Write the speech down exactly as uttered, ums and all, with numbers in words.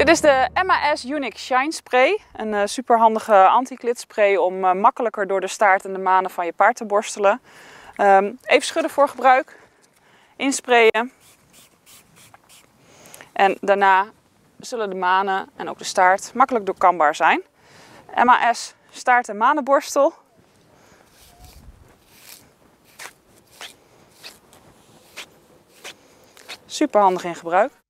Dit is de M A S Unique Shine Spray. Een uh, superhandige anti-klitspray om uh, makkelijker door de staart en de manen van je paard te borstelen. Um, even schudden voor gebruik. Insprayen. En daarna zullen de manen en ook de staart makkelijk doorkambaar zijn. M A S staart- en manenborstel. Superhandig in gebruik.